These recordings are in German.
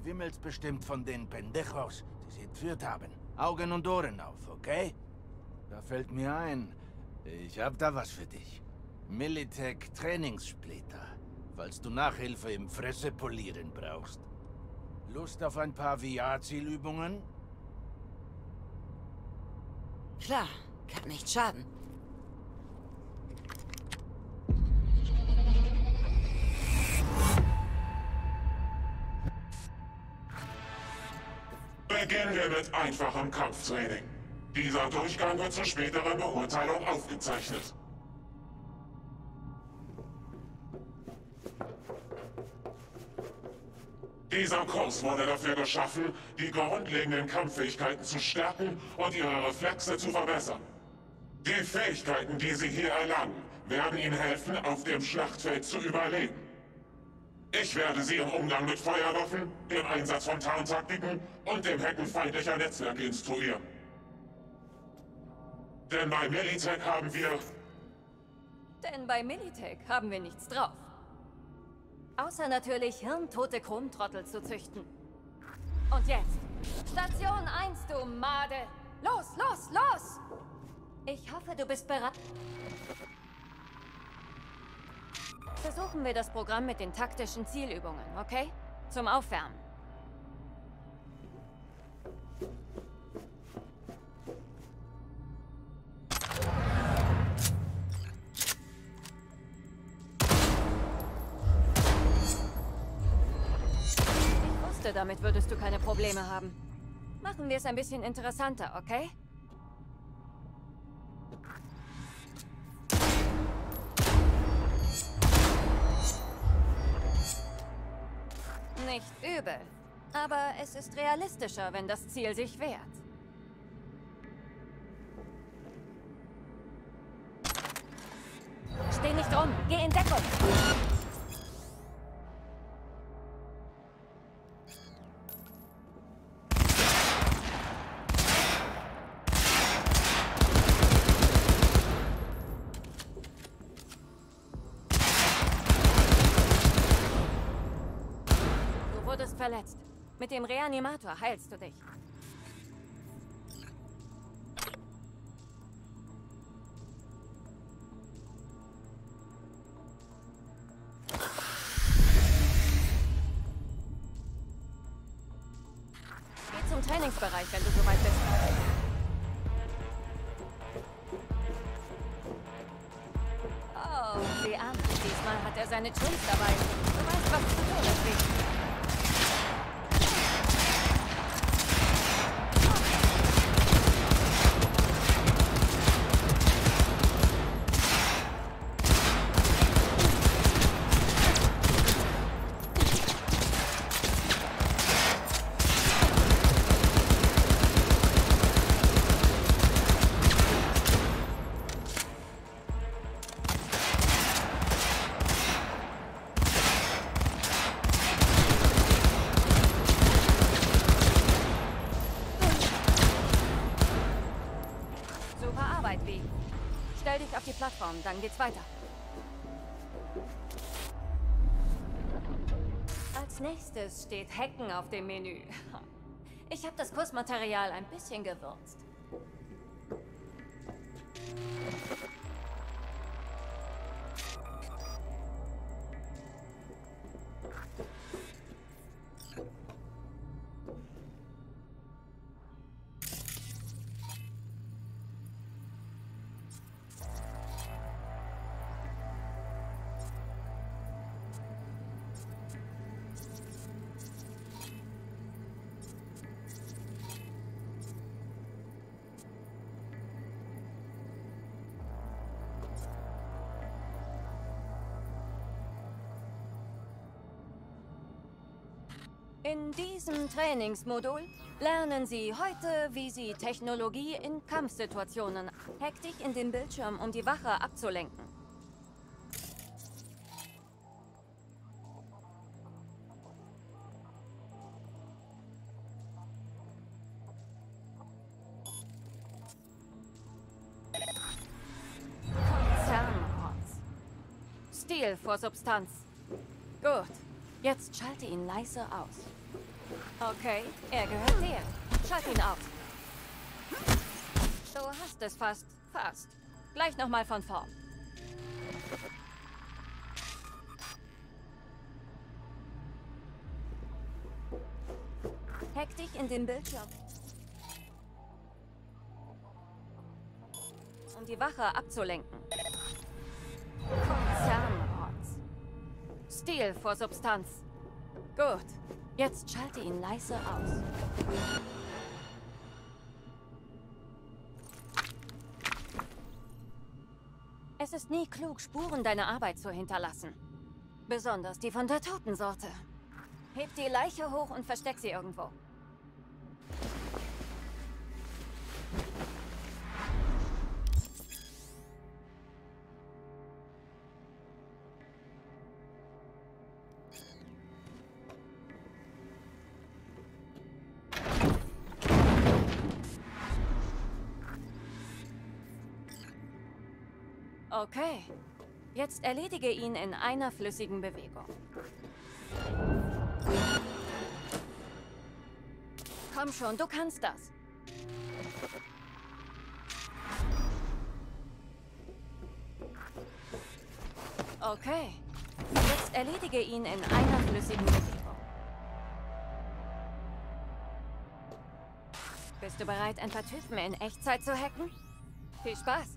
wimmelst bestimmt von den Pendejos, die sie entführt haben. Augen und Ohren auf, okay? Da fällt mir ein, ich hab da was für dich. Militech Trainingssplitter, falls du Nachhilfe im Fressepolieren brauchst. Lust auf ein paar VR-Zielübungen? Klar, kann nicht schaden. Beginnen wir mit einfachem Kampftraining. Dieser Durchgang wird zur späteren Beurteilung aufgezeichnet. Dieser Kurs wurde dafür geschaffen, die grundlegenden Kampffähigkeiten zu stärken und ihre Reflexe zu verbessern. Die Fähigkeiten, die Sie hier erlangen, werden Ihnen helfen, auf dem Schlachtfeld zu überleben. Ich werde Sie im Umgang mit Feuerwaffen, dem Einsatz von Tarntaktiken und dem Hacken feindlicher Netzwerke instruieren. Denn bei Militech haben wir nichts drauf. Außer natürlich hirntote Chromtrottel zu züchten. Und jetzt, Station 1, du Made! Los, los, los! Ich hoffe, du bist bereit. Versuchen wir das Programm mit den taktischen Zielübungen, okay? Zum Aufwärmen. Ich wusste, damit würdest du keine Probleme haben. Machen wir es ein bisschen interessanter, okay? Nicht übel. Aber es ist realistischer, wenn das Ziel sich wehrt. Steh nicht rum. Geh in Deckung. Du wurdest verletzt. Mit dem Reanimator heilst du dich. Geh zum Trainingsbereich, wenn du soweit bist. Oh, sieh an. Diesmal hat er seine Tools dabei. Du weißt, was zu tun ist, Vicky. Stell dich auf die Plattform, dann geht's weiter. Als nächstes steht Hacken auf dem Menü. Ich habe das Kursmaterial ein bisschen gewürzt. In diesem Trainingsmodul lernen Sie heute, wie Sie Technologie in Kampfsituationen hack dich in den Bildschirm, um die Wache abzulenken. Konzernrotz. Stil vor Substanz. Gut. Jetzt schalte ihn leise aus. Okay, er gehört dir. Schalt ihn auf. Du hast es fast. Fast. Gleich nochmal von vorn. Hack dich in den Bildschirm. Um die Wache abzulenken. Konzernrotz. Stil vor Substanz. Gut. Jetzt schalte ihn leise aus. Es ist nie klug, Spuren deiner Arbeit zu hinterlassen. Besonders die von der Totensorte. Heb die Leiche hoch und versteck sie irgendwo. Okay. Jetzt erledige ihn in einer flüssigen Bewegung. Komm schon, du kannst das. Okay. Jetzt erledige ihn in einer flüssigen Bewegung. Bist du bereit, ein paar Typen in Echtzeit zu hacken? Viel Spaß!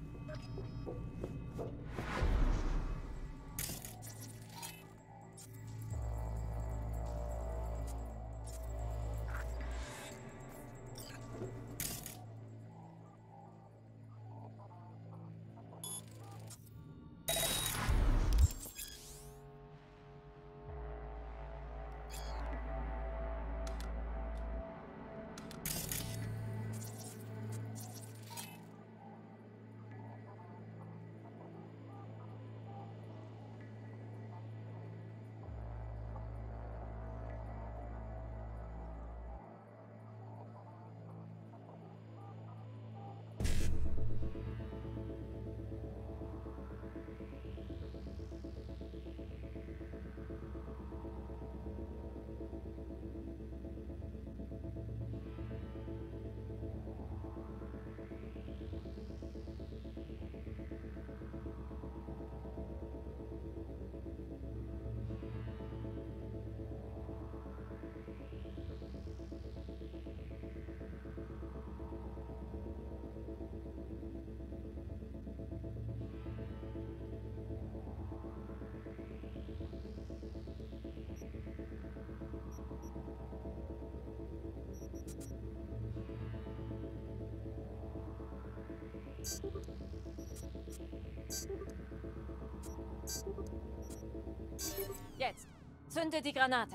Jetzt. Zünde die Granate.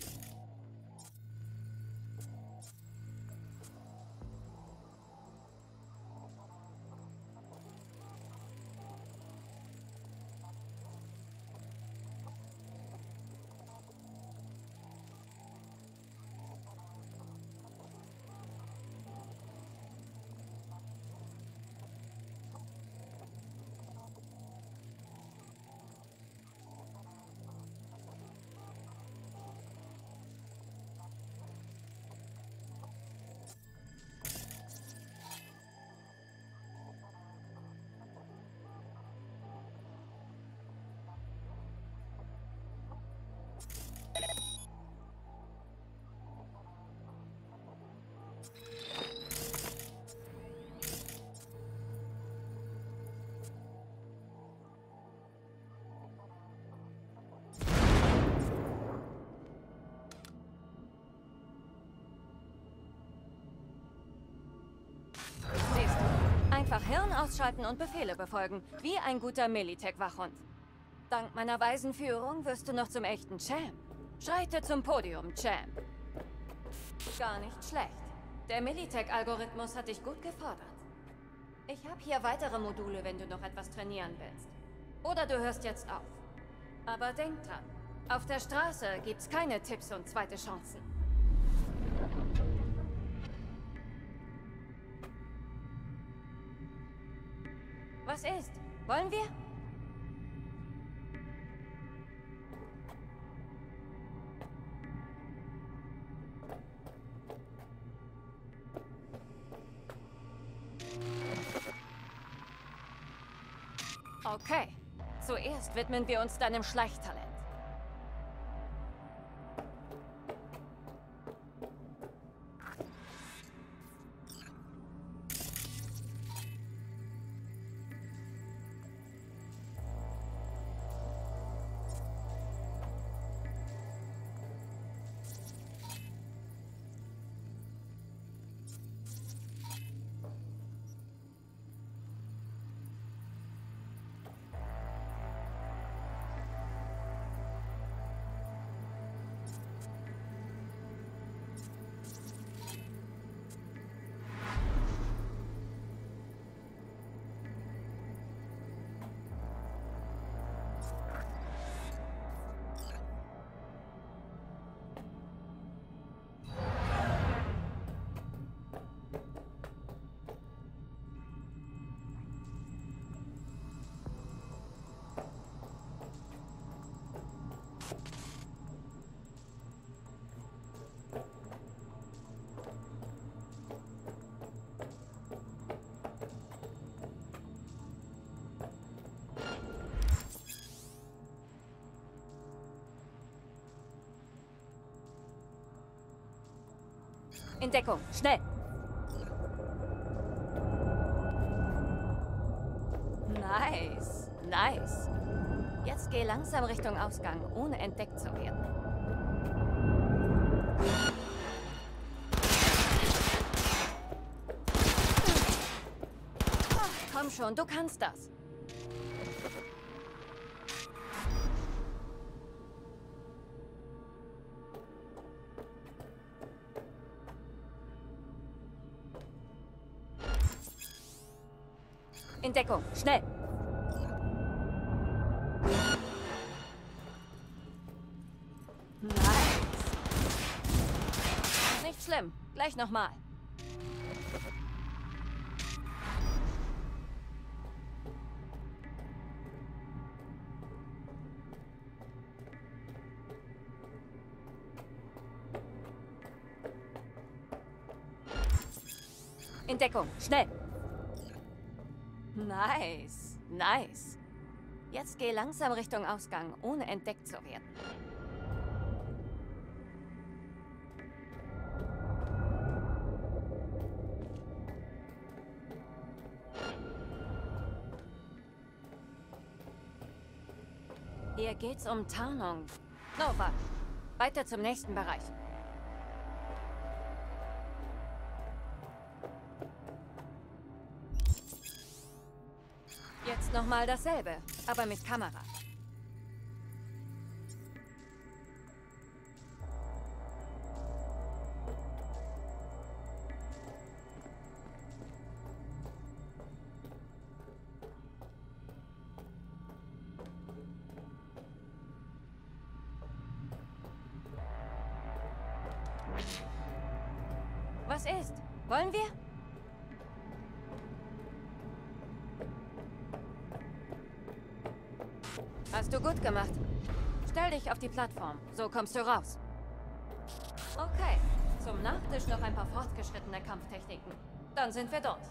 Einfach Hirn ausschalten und Befehle befolgen, wie ein guter Militech-Wachhund. Dank meiner weisen Führung wirst du noch zum echten Champ. Schreite zum Podium, Champ. Gar nicht schlecht. Der Militech-Algorithmus hat dich gut gefordert. Ich habe hier weitere Module, wenn du noch etwas trainieren willst. Oder du hörst jetzt auf. Aber denk dran, auf der Straße gibt's keine Tipps und zweite Chancen. Was ist? Wollen wir? Okay. Zuerst widmen wir uns deinem Schleichtalent. In Deckung, schnell! Nice, nice. Jetzt geh langsam Richtung Ausgang, ohne entdeckt zu werden. Ach, komm schon, du kannst das. In Deckung, schnell! Nice. Nicht schlimm, gleich nochmal. In Deckung, schnell! Nice, nice. Jetzt geh langsam Richtung Ausgang, ohne entdeckt zu werden. Hier geht's um Tarnung. Nova, weiter zum nächsten Bereich. Jetzt nochmal dasselbe, aber mit Kamera. Was ist? Wollen wir? Hast du gut gemacht. Stell dich auf die Plattform, so kommst du raus. Okay, zum Nachtisch noch ein paar fortgeschrittene Kampftechniken. Dann sind wir dort.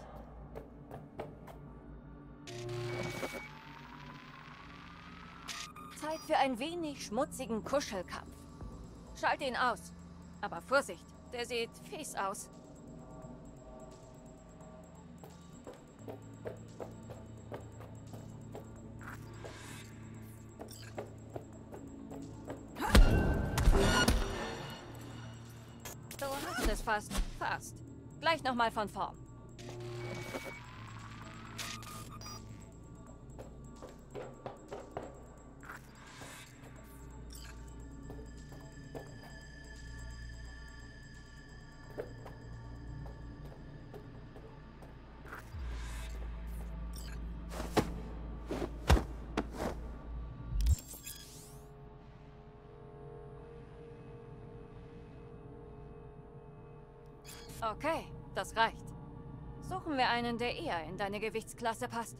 Zeit für ein wenig schmutzigen Kuschelkampf. Schalt ihn aus. Aber Vorsicht, der sieht fies aus. Du hast es fast. Fast. Gleich nochmal von vorn. Okay, das reicht. Suchen wir einen, der eher in deine Gewichtsklasse passt.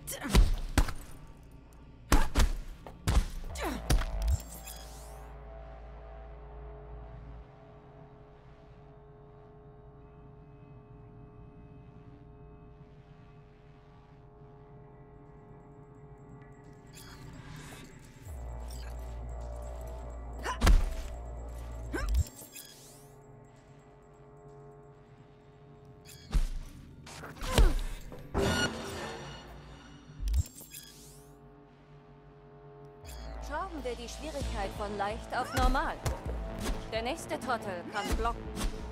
Schrauben wir die Schwierigkeit von leicht auf normal. Der nächste Trottel kann blocken.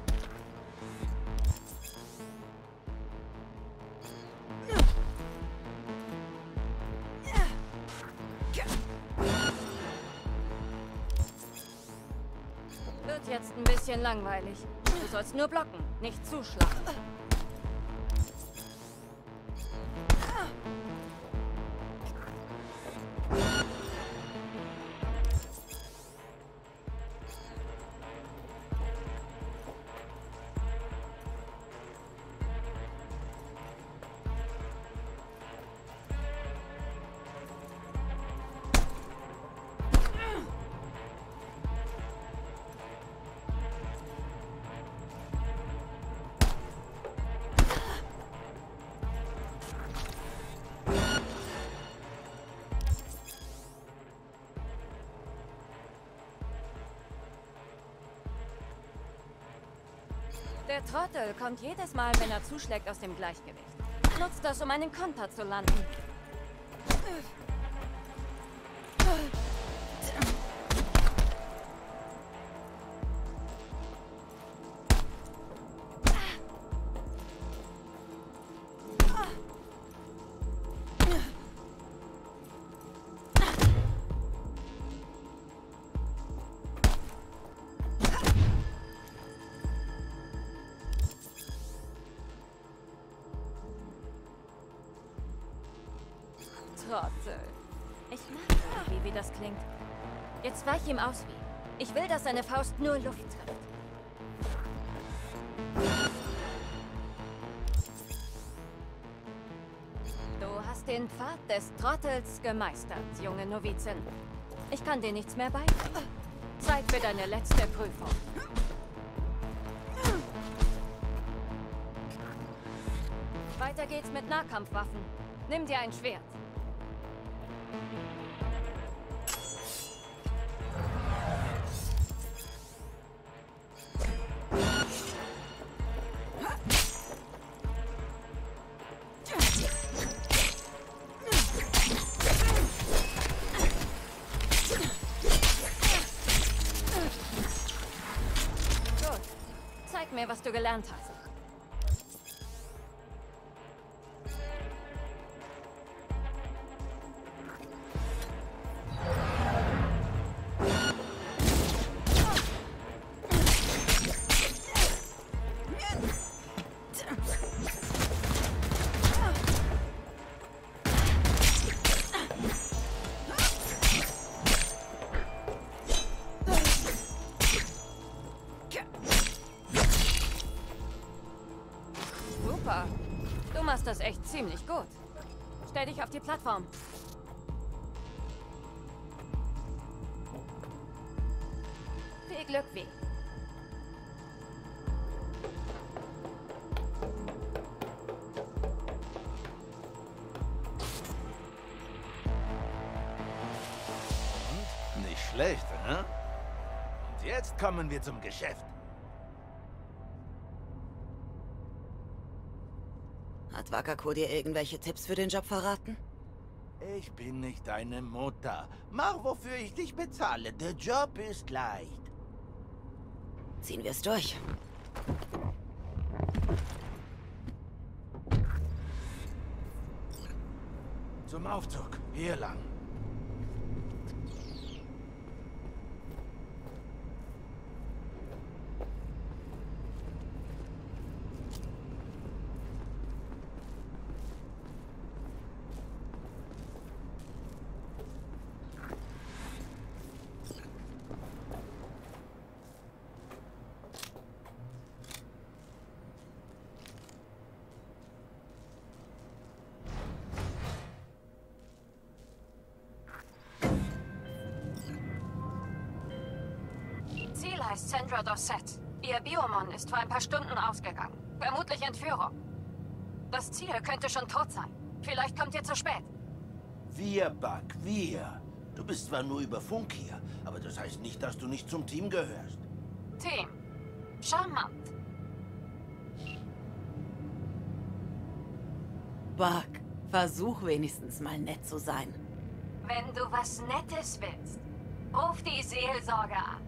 Wird jetzt ein bisschen langweilig. Du sollst nur blocken, nicht zuschlagen. Der Trottel kommt jedes Mal, wenn er zuschlägt, aus dem Gleichgewicht. Nutzt das, um einen Konter zu landen. Trottel. Ich mag irgendwie, wie das klingt. Jetzt weich ihm aus wie. Ich will, dass seine Faust nur Luft trifft. Du hast den Pfad des Trottels gemeistert, junge Novizin. Ich kann dir nichts mehr beibringen. Zeit für deine letzte Prüfung. Weiter geht's mit Nahkampfwaffen. Nimm dir ein Schwert. Gut. Zeig mir, was du gelernt hast. Super. Du machst das echt ziemlich gut. Stell dich auf die Plattform. Viel Glück, Wie. Nicht schlecht, ne? Und jetzt kommen wir zum Geschäft. Hat Wakako dir irgendwelche Tipps für den Job verraten? Ich bin nicht deine Mutter. Mach, wofür ich dich bezahle. Der Job ist leicht. Ziehen wir es durch. Zum Aufzug. Hier lang. heißt Sandra Dorsett. Ihr Biomon ist vor ein paar Stunden ausgegangen. Vermutlich Entführung. Das Ziel könnte schon tot sein. Vielleicht kommt ihr zu spät. Wir, Buck, wir. Du bist zwar nur über Funk hier, aber das heißt nicht, dass du nicht zum Team gehörst. Team. Charmant. Buck, versuch wenigstens mal nett zu sein. Wenn du was Nettes willst, ruf die Seelsorge an.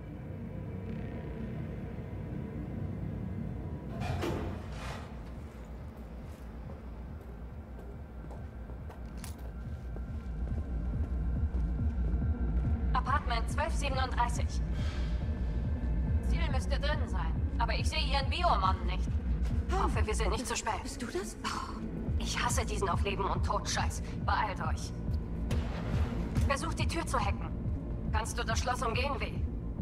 Apartment 1237. Ziel müsste drin sein, aber ich sehe ihren Biomon nicht. Hoffe, wir sind nicht zu spät. Bist du das? Ich hasse diesen auf Leben und Tod Scheiß. Beeilt euch. Versucht die Tür zu hacken. Kannst du das Schloss umgehen, W?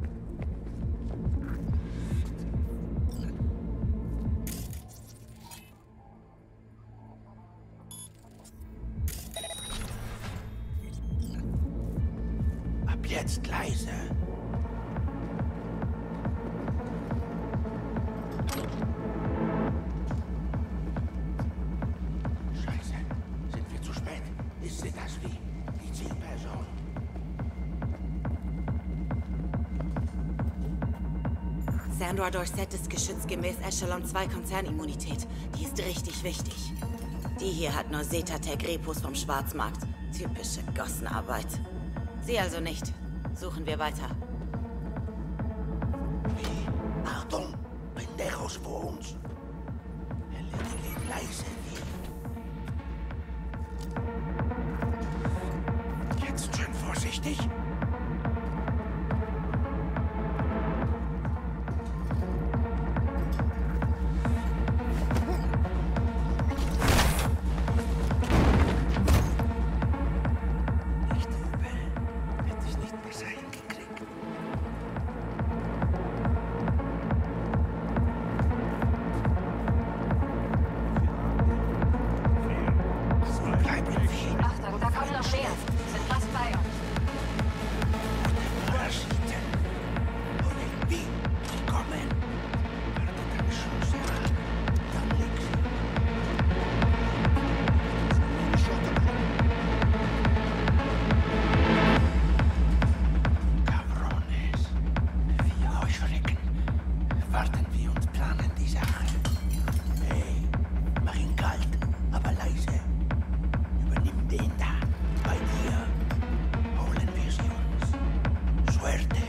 Ab jetzt leise. Scheiße. Sind wir zu spät? Ist sie das wie? Die Zielperson. Sandra Dorsett ist geschützt gemäß Echelon 2 Konzernimmunität. Die ist richtig wichtig. Die hier hat nur Zetatec-Repos vom Schwarzmarkt. Typische Gossenarbeit. Sie also nicht. Suchen wir weiter. Wie? Achtung! Pendejos vor uns. Erledigt leise wie. Jetzt schön vorsichtig. Achtung, da kommen noch mehr. Sind fast bei uns. Warten wir und planen die Sache. Hey, mach ihn kalt, aber leise. Übernimm den da. Bei dir holen wir sie uns. Suerte.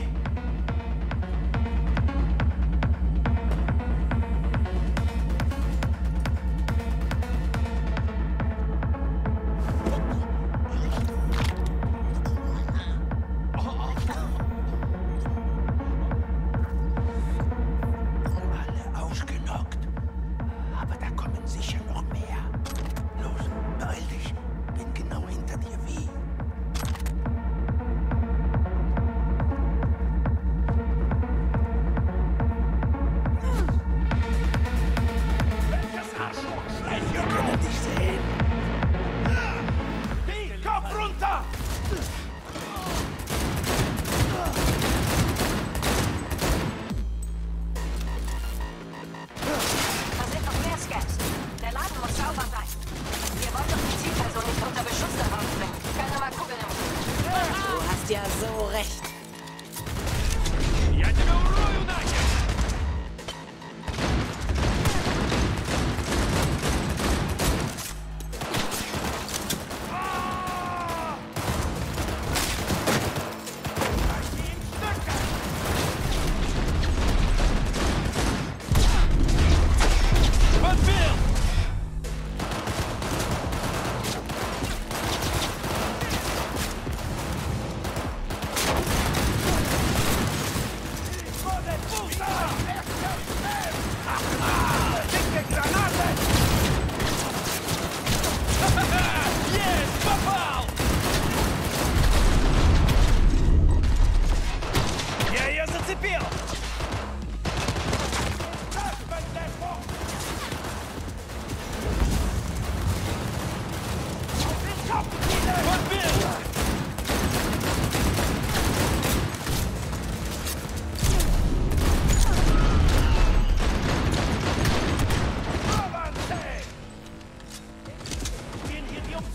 Alle ausgenockt. Aber da kommen sicher noch mehr. Los, beeil dich. Bin genau hinter dir wie. Wir können dich sehen. Kopf runter! Da sind noch mehr Scans. Der Laden muss sauber sein. Ihr wollt doch die Zielperson nicht unter Beschuss herausbringen. Keine mal Kugeln im Rücken. Du hast ja so recht.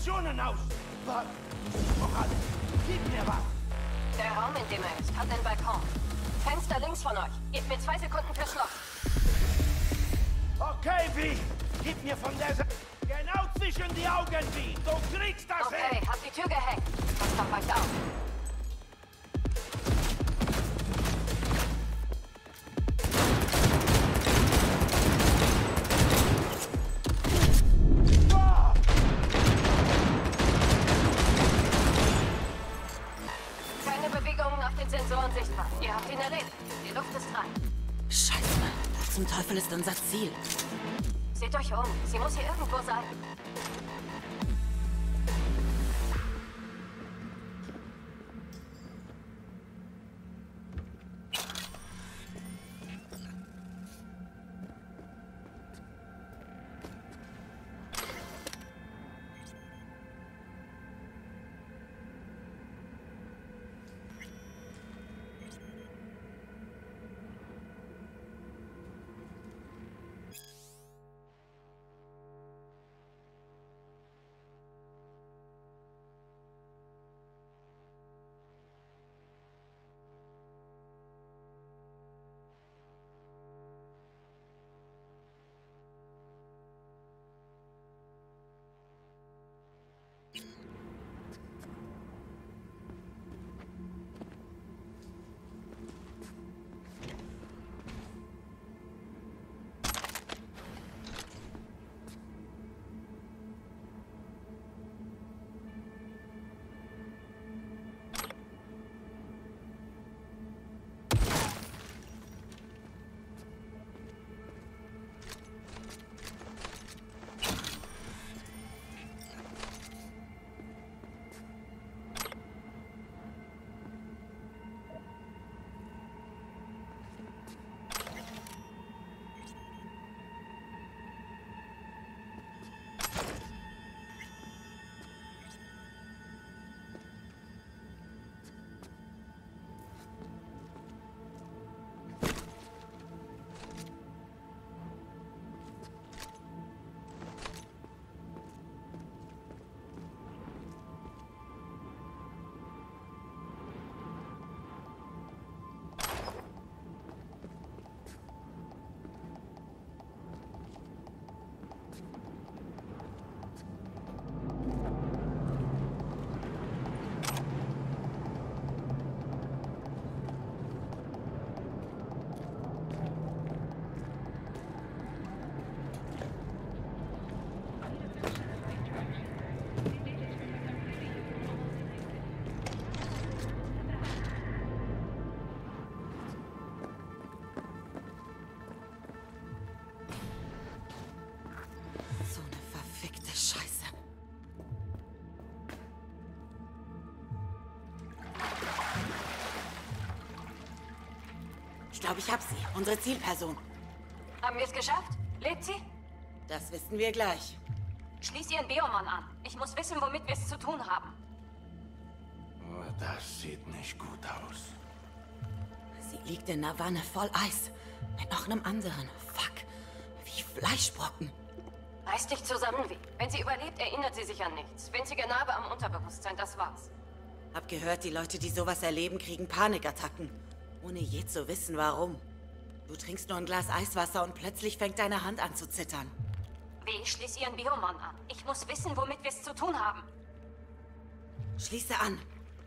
Munition aus! Was? Morales, gib mir was! Der Raum, in dem er ist, hat einen Balkon. Fenster links von euch. Gebt mir 2 Sekunden für Schloss. Okay, wie? Gib mir von der Seite. Genau zwischen die Augen, wie? Du kriegst das hin! Okay, habt die Tür gehackt. Passt auf euch auf. Keine Bewegungen auf den Sensoren sichtbar. Ihr habt ihn erledigt. Die Luft ist rein. Scheiße, was zum Teufel ist unser Ziel? Seht euch um. Sie muss hier irgendwo sein. Ich glaube, ich hab sie. Unsere Zielperson. Haben wir es geschafft? Lebt sie? Das wissen wir gleich. Schließ ihren Biomon an. Ich muss wissen, womit wir es zu tun haben. Oh, das sieht nicht gut aus. Sie liegt in einer Wanne voll Eis. Mit noch einem anderen. Fuck. Wie Fleischbrocken. Reiß dich zusammen, wie. Wenn sie überlebt, erinnert sie sich an nichts. Winzige Narbe am Unterbewusstsein, das war's. Hab gehört, die Leute, die sowas erleben, kriegen Panikattacken. Ohne je zu wissen, warum. Du trinkst nur ein Glas Eiswasser und plötzlich fängt deine Hand an zu zittern. Wie? Schließ ihren Biomon an. Ich muss wissen, womit wir es zu tun haben. Schließe an.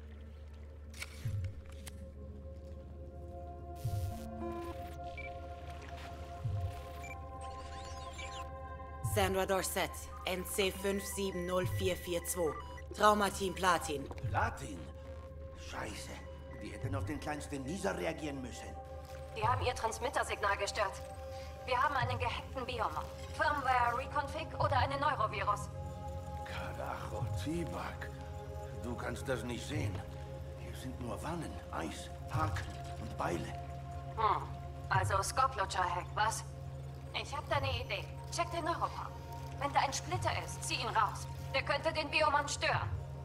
Sandra Dorset, NC 570442. Traumateam Platin. Platin? Scheiße. Die hätten auf den kleinsten Nieser reagieren müssen. Die haben ihr Transmittersignal gestört. Wir haben einen gehackten Biomon. Firmware Reconfig oder einen Neurovirus. Carajo, Tibak. Du kannst das nicht sehen. Hier sind nur Wannen, Eis, Haken und Beile. Also Skoplutscher-Hack, was? Ich hab da eine Idee. Check den Neuropod. Wenn da ein Splitter ist, zieh ihn raus. Der könnte den Biomon stören.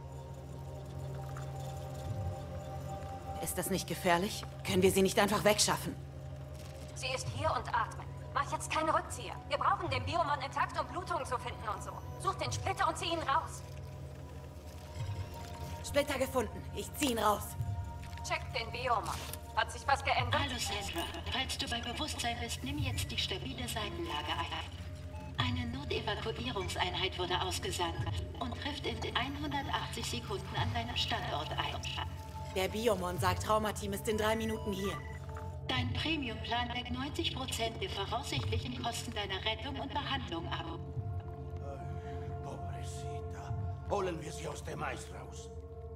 Ist das nicht gefährlich? Können wir sie nicht einfach wegschaffen? Sie ist hier und atmet. Mach jetzt keinen Rückzieher. Wir brauchen den Biomon intakt, um Blutungen zu finden und so. Such den Splitter und zieh ihn raus. Splitter gefunden. Ich zieh ihn raus. Check den Bioma. Hat sich was geändert? Hallo Sandra. Falls du bei Bewusstsein bist, nimm jetzt die stabile Seitenlage ein. Eine Notevakuierungseinheit wurde ausgesandt und trifft in 180 Sekunden an deinem Standort ein. Der Biomon sagt, Traumateam ist in 3 Minuten hier. Dein Premium-Plan deckt 90% der voraussichtlichen Kosten deiner Rettung und Behandlung ab. Pobrecita. Holen wir sie aus dem Eis raus.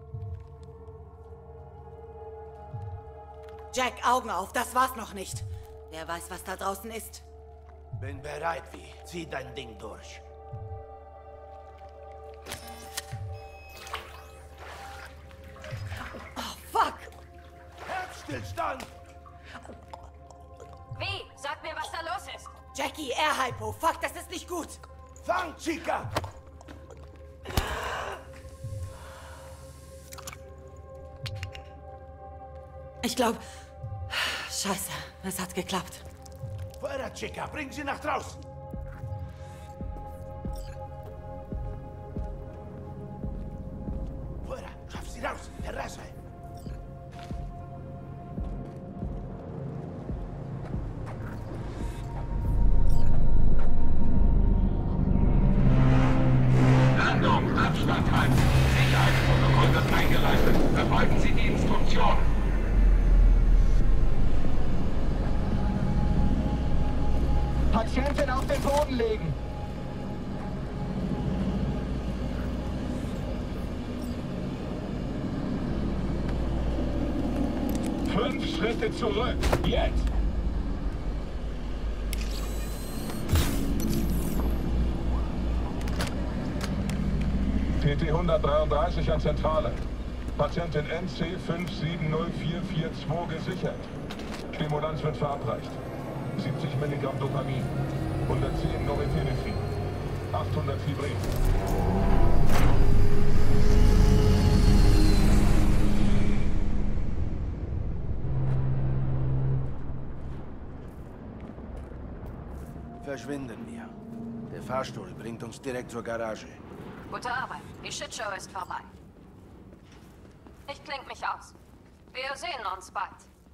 Jack, Augen auf, das war's noch nicht. Wer weiß, was da draußen ist. Bin bereit, wie. Zieh dein Ding durch. Oh, fuck! Herzstillstand! Wie? Sag mir, was da los ist. Jackie, Air-Hypo. Fuck, das ist nicht gut. Fang, Chica! Ich glaube... Scheiße, es hat geklappt. Fuera, Chica! Bring sie nach draußen! Fuera! Schaff sie raus! Terrasse! Landung, Abstand halten! Sicherheitsprotokoll wird eingeleitet. Befolgen Sie die Instruktionen. Patientin auf den Boden legen. Fünf Schritte zurück. Jetzt! PT 133 an Zentrale. Patientin NC 570442 gesichert. Stimulanz wird verabreicht. 70 Milligramm Dopamin, 110 Norepinephrine, 800 Fibrin. Verschwinden wir. Der Fahrstuhl bringt uns direkt zur Garage. Gute Arbeit. Die Shitshow ist vorbei. Ich kling mich aus. Wir sehen uns bald.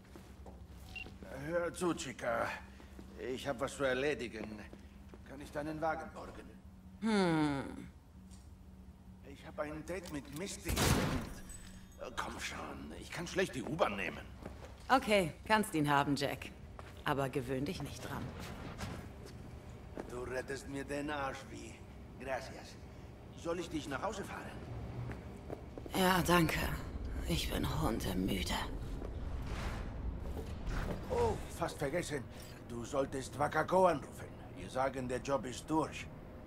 Hör zu, Chica. Ich habe was zu erledigen. Kann ich deinen Wagen borgen? Ich habe ein Date mit Misty. Komm schon, ich kann schlecht die U-Bahn nehmen. Okay, kannst ihn haben, Jack. Aber gewöhn dich nicht dran. Du rettest mir den Arsch, wie. Gracias. Soll ich dich nach Hause fahren? Ja, danke. Ich bin hundemüde. Oh, fast vergessen. Du solltest Wakako anrufen. Wir sagen, der Job ist durch.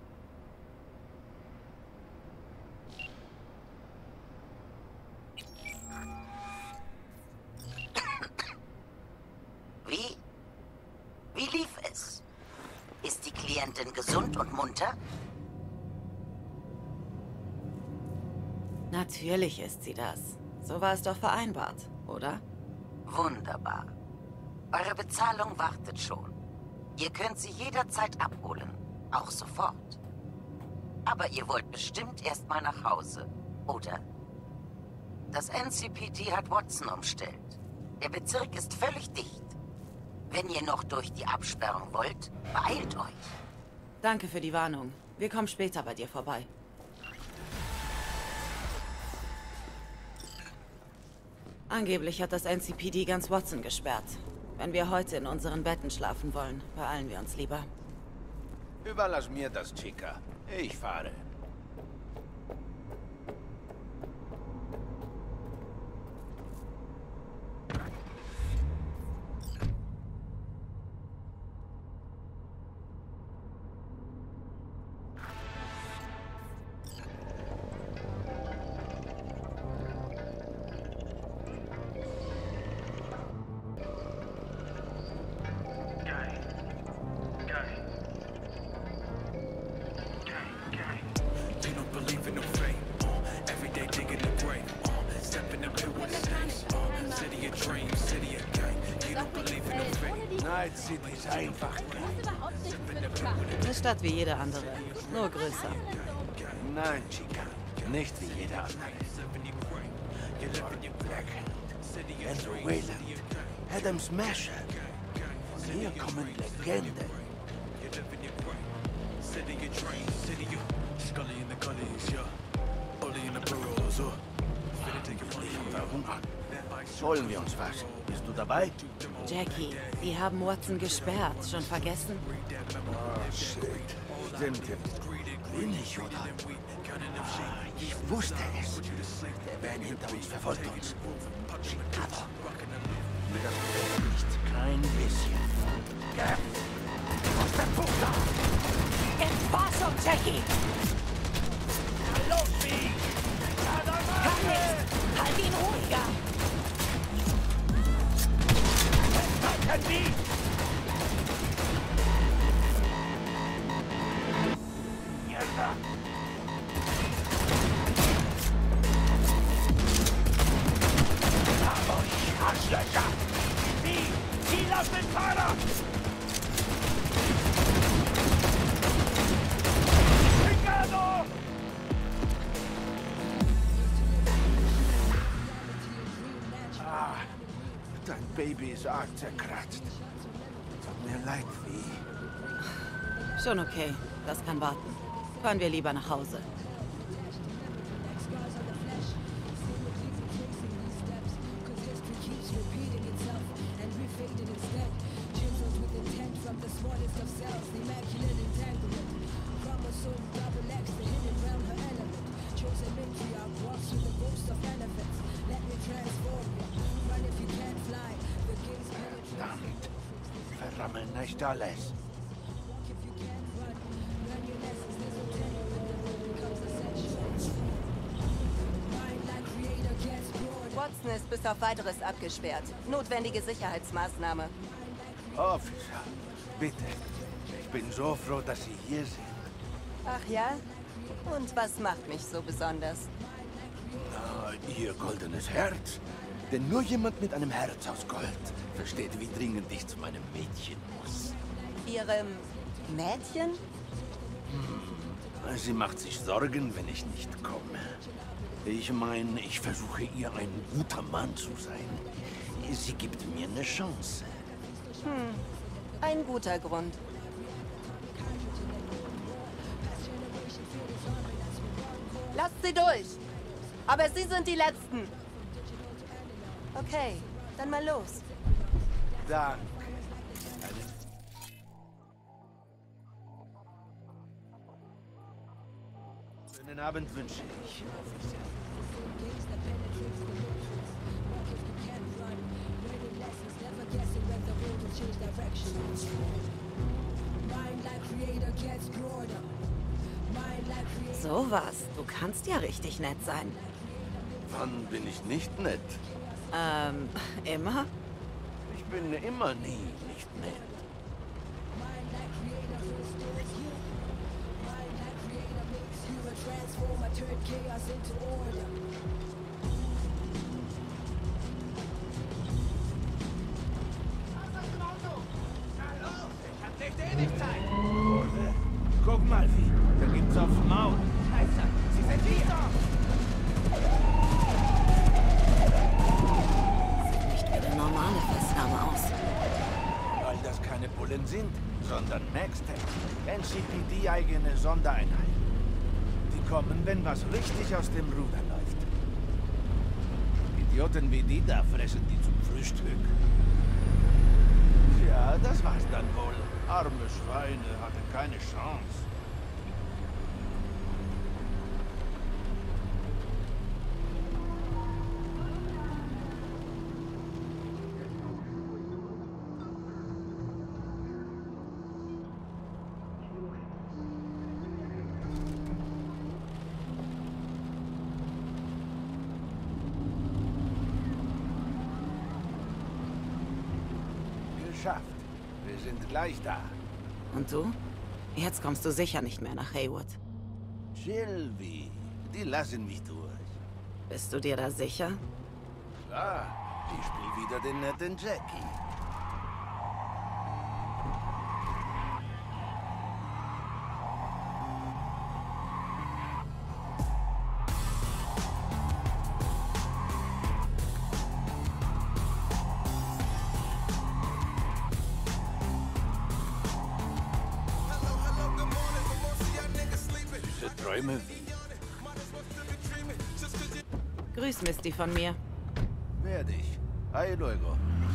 Wie lief es? Ist die Klientin gesund und munter? Natürlich ist sie das. So war es doch vereinbart, oder? Wunderbar. Eure Bezahlung wartet schon. Ihr könnt sie jederzeit abholen. Auch sofort. Aber ihr wollt bestimmt erst mal nach Hause, oder? Das NCPD hat Watson umstellt. Der Bezirk ist völlig dicht. Wenn ihr noch durch die Absperrung wollt, beeilt euch. Danke für die Warnung. Wir kommen später bei dir vorbei. Angeblich hat das NCPD ganz Watson gesperrt. Wenn wir heute in unseren Betten schlafen wollen, beeilen wir uns lieber. Überlass mir das, Chica. Ich fahre. Night City ist einfach geil. Eine Stadt wie jede andere, nur größer. Nein, Chica. Nicht wie jeder andere. Jordan Blackhand, Andrew Wayland, Adam Smasher. Von hier kommen Legenden. Warum an? Holen wir uns was. Bist du dabei? Jackie, die haben Watson gesperrt. Schon vergessen? Oh, shit. Stimmt. Bin ich, oder? Ah, ich wusste es. Der Van hinter uns verfolgt uns. Aber das gefällt nicht. Kein bisschen. Gell? Was der Futter? Jetzt fahr schon, Jackie! Los, Vieh! Kann nicht! Halt ihn ruhiger! Halten, Vieh! Mierda! Hab euch, Arschlöcher! Vieh, lass den Fahrer! Ricardo! Dein Baby ist arg zerkratzt. Tut mir leid, Vieh. Schon okay. Das kann warten. Fahren wir lieber nach Hause. Verdammt. Verrammeln nicht alles. Watson ist bis auf Weiteres abgesperrt. Notwendige Sicherheitsmaßnahme. Officer, bitte. Ich bin so froh, dass Sie hier sind. Ach ja? Und was macht mich so besonders? Na, Ihr goldenes Herz. Denn nur jemand mit einem Herz aus Gold versteht, wie dringend ich zu meinem Mädchen muss. Ihrem Mädchen? Sie macht sich Sorgen, wenn ich nicht komme. Ich meine, ich versuche ihr ein guter Mann zu sein. Sie gibt mir eine Chance. Ein guter Grund. Lasst sie durch! Aber Sie sind die Letzten! Okay, dann mal los. Danke. Schönen Abend wünsche ich, Officer. Sowas. Du kannst ja richtig nett sein. Wann bin ich nicht nett? Immer? Ich bin immer nie nicht nett. Guck mal, wie. Da gibt's aufs Maul. Scheiße, Sie sind hier! Sieht nicht wie eine normale Festnahme aus. Weil das keine Bullen sind, sondern Maxtech. NCPD-eigene Sondereinheit. Die kommen, wenn was richtig aus dem Ruder läuft. Idioten wie die da fressen die zum Frühstück. Ja, das war's dann wohl. Arme Schweine hatten keine Chance. Geschafft. Wir sind gleich da. Und du? Jetzt kommst du sicher nicht mehr nach Haywood. Sylvie, die lassen mich durch. Bist du dir da sicher? Klar, ich spiele wieder den netten Jackie. Träume wie. Grüß Misty von mir. Werde ich. Hi, luego.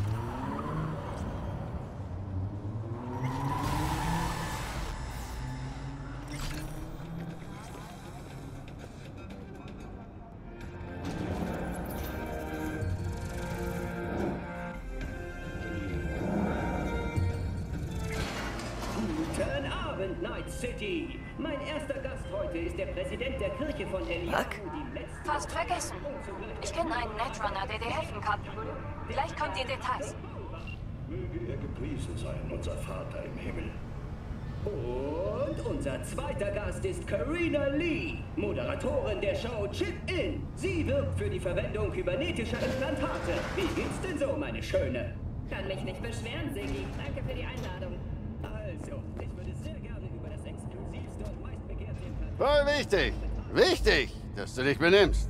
Guten Abend, Night City. Mein erster Gast heute ist der Präsident der Kirche von Eliyahu. Fast vergessen. Ich kenne einen Netrunner, der dir helfen kann. Vielleicht kommt ihr Details. Möge er gepriesen sein, unser Vater im Himmel. Und unser zweiter Gast ist Karina Lee, Moderatorin der Show Chip-In. Sie wirbt für die Verwendung kybernetischer Implantate. Wie geht's denn so, meine Schöne? Kann mich nicht beschweren, Siggi. Danke für die Einladung. Also, ich würde sehr gerne über das exklusivste und meistbegehrte Implantat... Voll wichtig. Wichtig, dass du dich benimmst.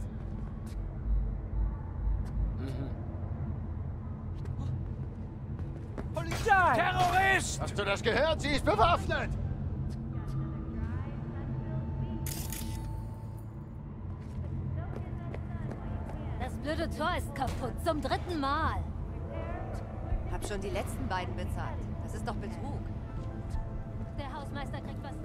Polizei! Terrorist! Hast du das gehört? Sie ist bewaffnet! Das blöde Tor ist kaputt. Zum 3. Mal. Hab schon die letzten beiden bezahlt. Das ist doch Betrug. Der Hausmeister kriegt was